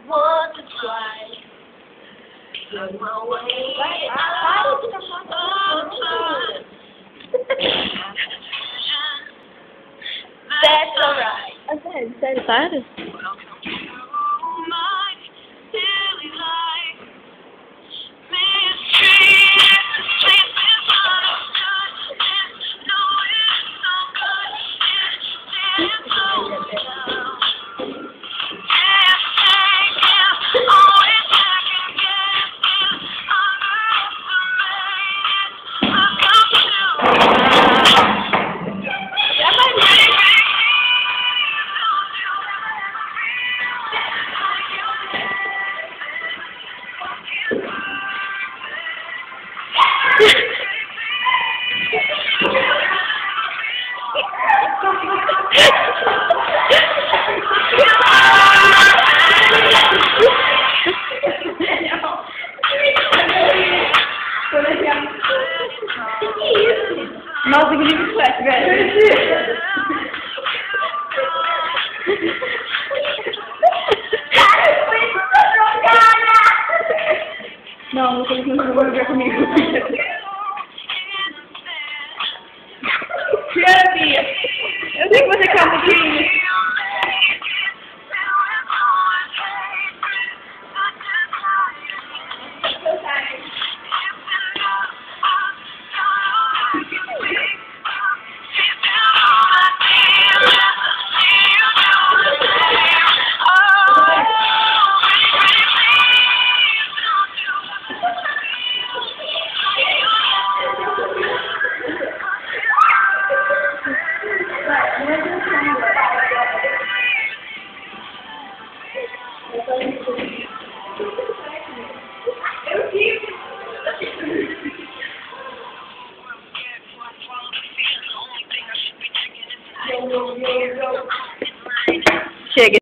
want to try. On my way, that's alright. Sério? Nossa, que livro flash, velho. Não, não sei se não vou jogar comigo. Tira, Bia. Eu sei que você quer um pouquinho. Chega.